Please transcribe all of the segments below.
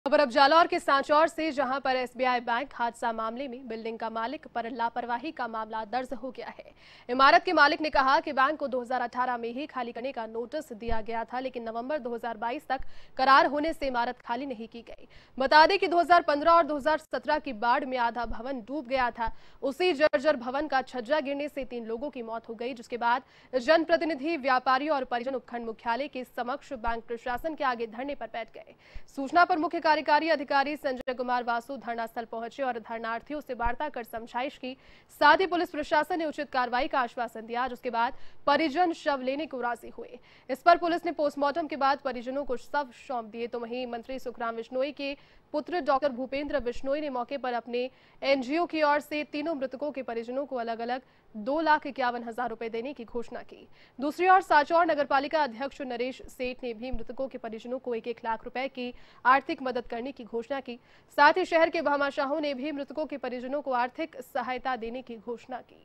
खबर अब जालौर के सांचौर से, जहां पर एसबीआई बैंक हादसा मामले में बिल्डिंग का मालिक पर लापरवाही का मामला दर्ज हो गया है। इमारत के मालिक ने कहा कि बैंक को 2018 में ही खाली करने का नोटिस दिया गया था, लेकिन नवंबर 2022 तक करार होने से इमारत खाली नहीं की गई। बता दें कि 2015 और 2017 की बाढ़ में आधा भवन डूब गया था। उसी जर्जर भवन का छज्जा गिरने से 3 लोगों की मौत हो गई, जिसके बाद जनप्रतिनिधि, व्यापारियों और परिजन उपखंड मुख्यालय के समक्ष बैंक प्रशासन के आगे धरने पर बैठ गए। सूचना पर मुख्य कार्यकारी अधिकारी संजय कुमार वासु धरना स्थल पहुंचे और धरनार्थियों से वार्ता कर समझाइश की। साथ ही पुलिस प्रशासन ने उचित कार्रवाई का आश्वासन दिया, जिसके बाद परिजन शव लेने को राजी हुए। इस पर पुलिस ने पोस्टमार्टम के बाद परिजनों को शव सौंप दिए। तो वहीं मंत्री सुखराम बिश्नोई के पुत्र डॉक्टर भूपेंद्र बिश्नोई ने मौके पर अपने एनजीओ की ओर से तीनों मृतकों के परिजनों को अलग अलग 2,51,000 रुपए देने की घोषणा की। दूसरी ओर सांचौर नगरपालिका अध्यक्ष नरेश सेठ ने भी मृतकों के परिजनों को 1-1 लाख रुपए की आर्थिक मदद करने की घोषणा की। साथ ही शहर के भामाशाहों ने भी मृतकों के परिजनों को आर्थिक सहायता देने की घोषणा की।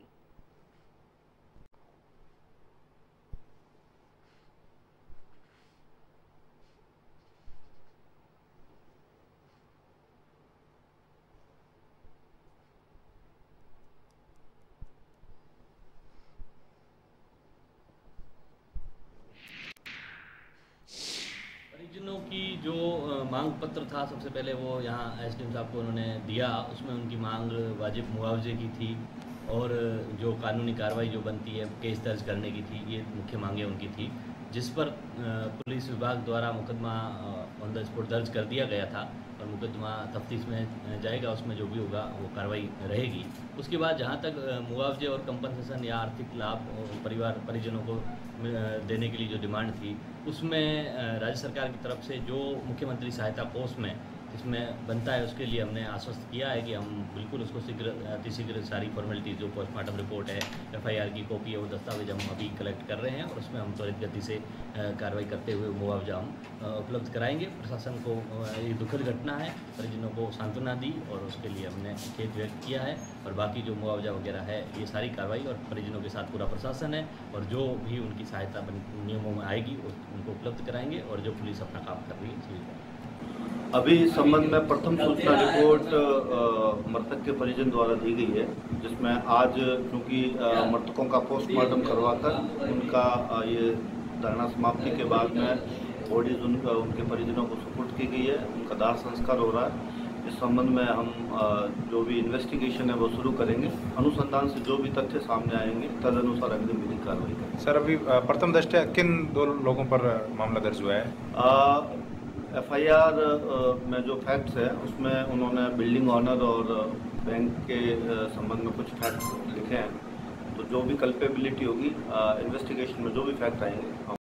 परिजनों की जो मांग पत्र था, सबसे पहले वो यहाँ एसडीएम साहब को उन्होंने दिया। उसमें उनकी मांग वाजिब मुआवजे की थी और जो कानूनी कार्रवाई जो बनती है केस दर्ज करने की थी। ये मुख्य मांगें उनकी थी, जिस पर पुलिस विभाग द्वारा मुकदमा ऑन द स्पॉट दर्ज कर दिया गया था और मुकदमा तफ्तीश में जाएगा। उसमें जो भी होगा वो कार्रवाई रहेगी। उसके बाद जहाँ तक मुआवजे और कंपनसेशन या आर्थिक लाभ परिवार परिजनों को देने के लिए जो डिमांड थी, उसमें राज्य सरकार की तरफ से जो मुख्यमंत्री सहायता कोष में इसमें बनता है, उसके लिए हमने आश्वस्त किया है कि हम बिल्कुल उसको अतिशीघ्र सारी फॉर्मेलिटीज़, जो पोस्टमार्टम रिपोर्ट है, एफआईआर की कॉपी है, वो दस्तावेज हम अभी कलेक्ट कर रहे हैं और उसमें हम त्वरित गति से कार्रवाई करते हुए मुआवजा हम उपलब्ध कराएंगे। प्रशासन को ये दुखद घटना है, परिजनों को सांत्वना दी और उसके लिए हमने खेद व्यक्त किया है। और बाकी जो मुआवजा वगैरह है, ये सारी कार्रवाई और परिजनों के साथ पूरा प्रशासन है और जो भी उनकी सहायता नियमों में आएगी उनको उपलब्ध कराएंगे और जो पुलिस अपना काम कर रही है। अभी इस संबंध में प्रथम सूचना रिपोर्ट मृतक के परिजन द्वारा दी गई है, जिसमें आज चूँकि मृतकों का पोस्टमार्टम करवाकर उनका ये धरना समाप्ति के बाद में बॉडीज उनके परिजनों को सुपुर्द की गई है। उनका दाह संस्कार हो रहा है। इस संबंध में हम जो भी इन्वेस्टिगेशन है वो शुरू करेंगे। अनुसंधान से जो भी तथ्य सामने आएंगे तदनुसार अग्रिम विधिक कार्रवाई करेंगे। सर, अभी प्रथम दृष्टया किन 2 लोगों पर मामला दर्ज हुआ है? एफआईआर में जो फैक्ट्स है उसमें उन्होंने बिल्डिंग ऑनर और बैंक के संबंध में कुछ फैक्ट्स लिखे हैं। तो जो भी कल्पेबिलिटी होगी इन्वेस्टिगेशन में जो भी फैक्ट आएंगे